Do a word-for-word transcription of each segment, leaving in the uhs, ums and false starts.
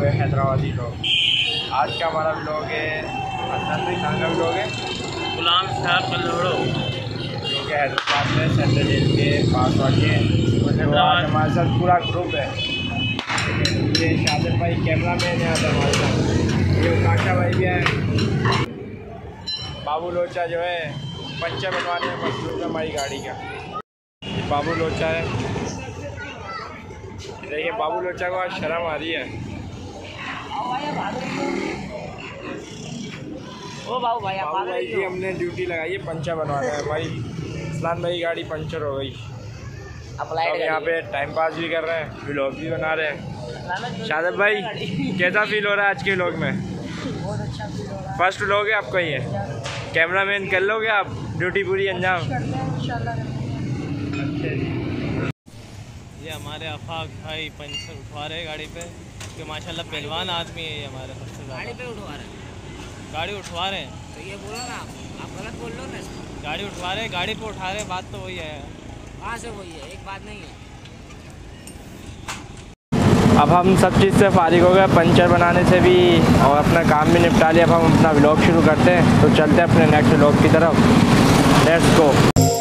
हैदराबादी लोग। आज का हमारा ब्लॉग है अदनान भाई कहाँ का ब्लॉग है? गुलाम शाह कलोड़ो जो कि हैदराबाद में सेंट्रल जेल के पास वाली है। तो आज हमारे साथ पूरा ग्रुप है। ये शादिर भाई कैमरा मैन है हमारे साथ, ये काशा भाई भी है। बाबू लोचा जो है पंचर बनवाने में मसरूफ है हमारी गाड़ी का। ये बाबू लोचा है, देखिए बाबू लोचा को आज शर्म आ रही है। ओ बाबू भाई बाबू भाई की हमने ड्यूटी लगाई है पंचर बनवाने में। हमारी इस्लाम भाई गाड़ी पंचर हो गई, अब यहाँ पे टाइम पास भी कर रहे हैं, व्लॉग भी बना रहे हैं। शादिर भाई कैसा फील हो रहा है आज के व्लॉग में? बहुत अच्छा फील हो रहा है। फर्स्ट व्लॉग है आपका ये, कैमरा मैन कर लोगे आप ड्यूटी पूरी अंजाम? ये हमारे आफाक भाई पंचर उठवा रहे गाड़ी पे, कि माशाल्लाह पहलवान आदमी है ये हमारे सबसे ज़्यादा। गाड़ी पे उठवा रहे हैं, गाड़ी उठवा रहे हैं तो ये बोलो ना आप आप गलत बोल लो ना। गाड़ी उठवा रहे हैं, गाड़ी पे उठा रहे हैं, बात तो वही है। वहाँ से वही है, एक बात नहीं है। अब हम सब चीज़ से फारिग हो गए, पंचर बनाने से भी, और अपना काम भी निपटा लिया। अब हम अपना व्लॉग शुरू करते हैं, तो चलते हैं अपने नेक्स्ट व्लॉग की तरफ। Let's go.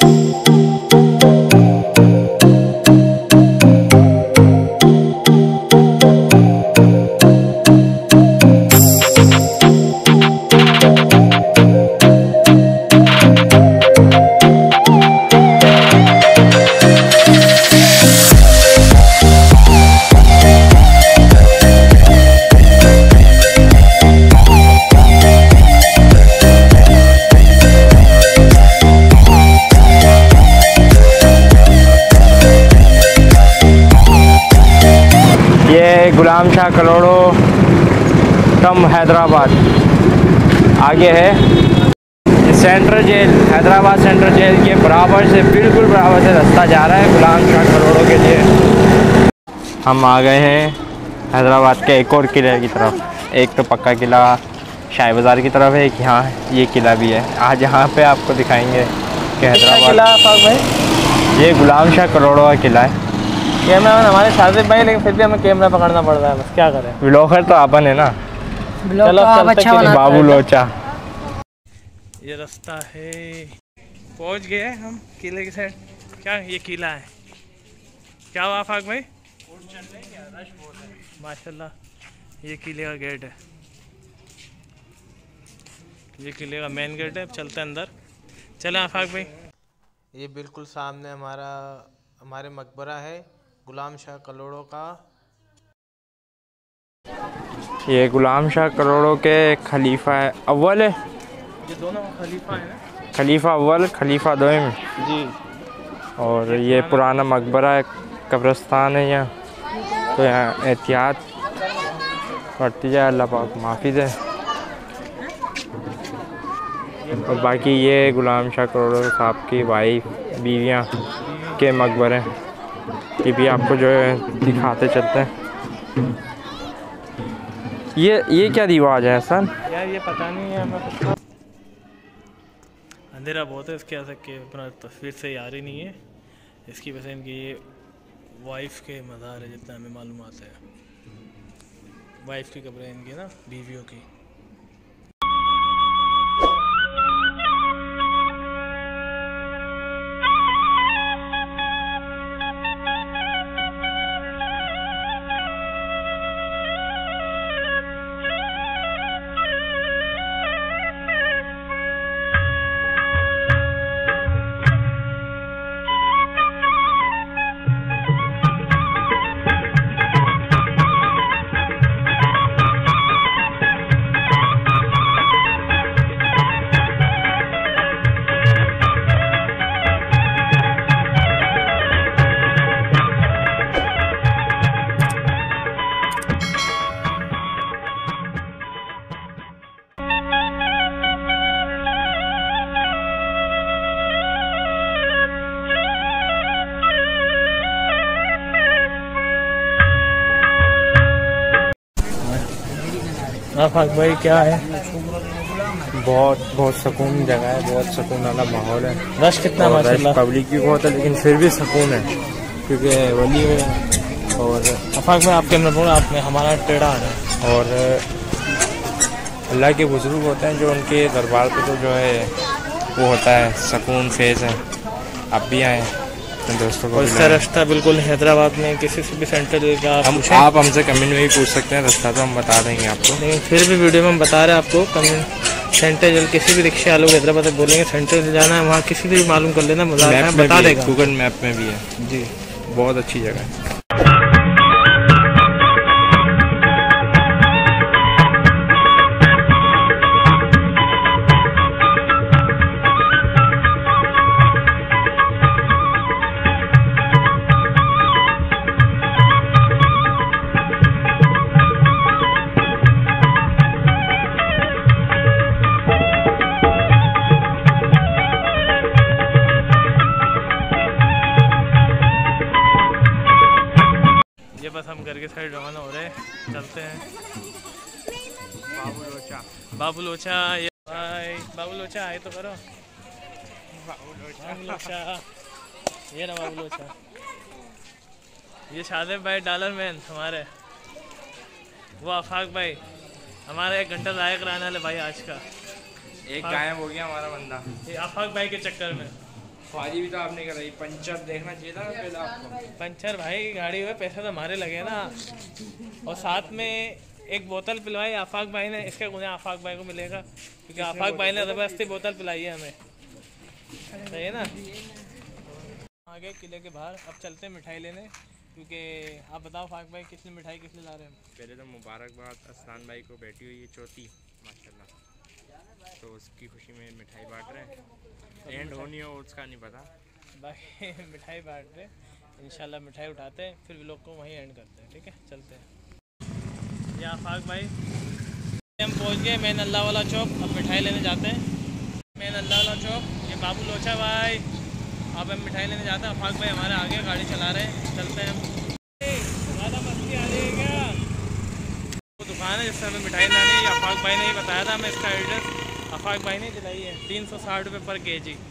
गुलाम शाह कलोड़ो टम हैदराबाद आगे है। Central jail, Hyderabad central jail के बराबर से, बिल्कुल बराबर से रास्ता जा रहा है गुलाम शाह कलोड़ो के लिए। हम आ गए हैं हैदराबाद के एक और किले की तरफ। एक तो पक्का किला शाही बाज़ार की तरफ है, एक यहाँ ये किला भी है। आज यहाँ पे आपको दिखाएंगे कि हैदराबाद किला भाई, ये गुलाम शाह कलोड़ो का किला है। कैमरा मैन हमारे शादिर भाई, लेकिन फिर भी हमें कैमरा पकड़ना पड़ रहा है, बस क्या करें। व्लॉगर तो आपन है ना। चलो अब अच्छा बना बाबू लोचा। ये रास्ता है, पहुंच गए हम किले की साइड। क्या ये किला है? क्या हुआ आफाक भाई? माशाल्लाह ये किले का गेट है, ये किले का मेन गेट है। चलते हैं अंदर, चले आफाक भाई। ये बिल्कुल सामने हमारा हमारे मकबरा है गुलाम शाह कलोड़ो का। ये गुलाम शाह कलोड़ो के खलीफा है अव्वल है, ये दोनों खलीफा है ना, खलीफा अव्वल खलीफा दोम जी। और ये, ये पुराना मकबरा है, कब्रिस्तान है यहाँ। तो यहाँ एहतियात बढ़ती जाए, अल्लाह पाक माफिज है। और बाकी ये गुलाम शाह कलोड़ो साहब की वाइफ बीवियाँ के मकबरे, ये भी आपको जो है दिखाते चलते हैं। ये ये क्या रिवाज है सर? यार ये पता नहीं है हमें, अंधेरा बहुत है इसके आ सके अपना तस्वीर से यार ही नहीं है। इसकी वजह से इनकी ये वाइफ के मज़ार है, जितना हमें मालूम आता है। वाइफ की कब्रें इनकी ना, बीवियों की। आफाक भाई क्या है? बहुत बहुत सुकून जगह है, बहुत सुकून वाला माहौल है। रश कितना माशाल्लाह, पब्लिक भी बहुत है, लेकिन फिर भी सुकून है, क्योंकि वली और अफाक में आपके अंदर बोला आपने हमारा टेढ़ा आ रहा है। और अल्लाह के बुजुर्ग होते हैं जो उनके दरबार पे तो जो है वो होता है सुकून फेज़ है। आप भी आएँ अपने दोस्तों को। और इसका रास्ता बिल्कुल हैदराबाद में किसी से भी सेंटर का हम आप हमसे कमेंट में भी पूछ सकते हैं, रास्ता तो हम बता देंगे आपको। लेकिन फिर भी वीडियो में हम बता रहे हैं आपको कमेंट सेंटर जल किसी भी रिक्शा वालों को हैदराबाद से बोलेंगे सेंटर से जाना है, वहाँ किसी से भी मालूम कर लेना, मैप बता देगा। गूगल मैप में भी है जी, बहुत अच्छी जगह है। बस हम घर के साइड रवाना हो रहे हैं, चलते हैं। बाबू लोचा, बाबू लोचा, ये भाई बाबू लोचा आए तो करो। बाबू लोचा, बाबू लोचा, ये ना बाबू लोचा, ये शादेब भाई डॉलर मैन हमारे, वो आफाक भाई हमारा एक घंटा ज़ाया कराने वाले भाई आज का। एक गायब हो गया हमारा बंदा ये आफाक भाई के चक्कर में। ख्वाजी भी तो आपने कराई, पंचर देखना चाहिए था पहले आपको। पंचर भाई गाड़ी में पैसे तो हमारे लगे ना, और साथ में एक बोतल पिलवाई आफाक भाई ने, इसके गुने आफाक भाई को मिलेगा क्योंकि आफाक भाई ने ज़बरदस्ती बोतल पिलाई है हमें, सही है ना। आगे किले के बाहर अब चलते हैं मिठाई लेने, क्योंकि आप बताओ आफाक भाई कितनी मिठाई किस लिए ला रहे हैं। पहले तो मुबारकबाद असलान भाई को, बैठी हुई है चौथी माशाल्लाह, तो उसकी खुशी में मिठाई बांट रहे हैं। एंड होनी हो उसका नहीं पता, बाकी मिठाई बांट रहे इंशाल्लाह, मिठाई उठाते हैं फिर लोग को वहीं एंड करते हैं, ठीक है चलते हैं। ये आफाक भाई हम पहुंच गए मेन अल्लाह वाला चौक, अब मिठाई लेने जाते हैं मेन अल्लाह वाला चौक। ये बाबू लोचा भाई, अब हम मिठाई लेने जाते हैं। आफाक भाई हमारे आगे गाड़ी चला रहे हैं, चलते हैं हम। ज़्यादा मस्ती आ रही है क्या? वो दुकान है जिससे हमें मिठाई लानी है, आफाक भाई ने ही बताया था हमें इसका एड्रेस, आफाक भाई ने दिलाई है। तीन सौ साठ रुपये पर के जी।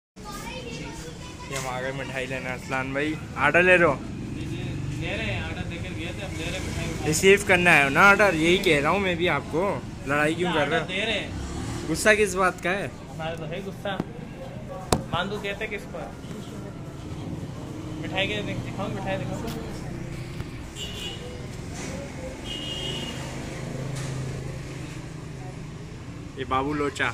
ये हम आ गए मिठाई लेना। असलान भाई आर्डर ले रहे हो? ले रहे हैं आर्डर देकर गए थे, अब ले रहे मिठाई। रिसीव करना है ना ऑर्डर, यही कह रहा हूँ मैं भी आपको। लड़ाई क्यों कर रहे हो? दे रहे हैं। गुस्सा किस बात का है? हमारे तो है गुस्सा, मानदू कहते किसको है? मिठाई के दिखाओ, मिठाई दिखाओ। ये बाबू लोचा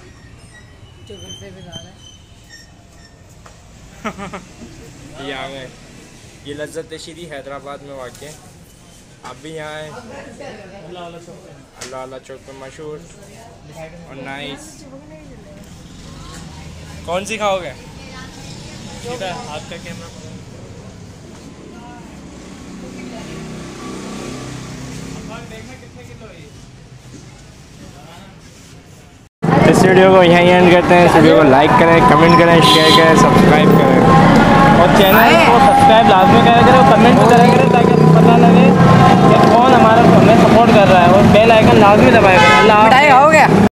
ये आ गए। ये लज्जत श्री हैदराबाद में वाक़ है। आप भी यहाँ आए। अल्लाह वाला चौक पे, अल्लाह वाला चौक पे मशहूर और नाइस। कौन सी खाओगे? सीधा हाथ का कैमरा। देखना कितने किलो है। इस वीडियो को यहीं एंड करते हैं। इस वीडियो को लाइक करें, कमेंट करें, शेयर करें, सब्सक्राइब करें और चैनल को सब्सक्राइब लाजमी करा करें और कमेंट भी करा करें ताकि हमें पता लगे कि कौन हमारा हमें सपोर्ट कर रहा है, और बेल आइकन लाजमी दबाया करें। अल्लाह। मिठाई खाओगे?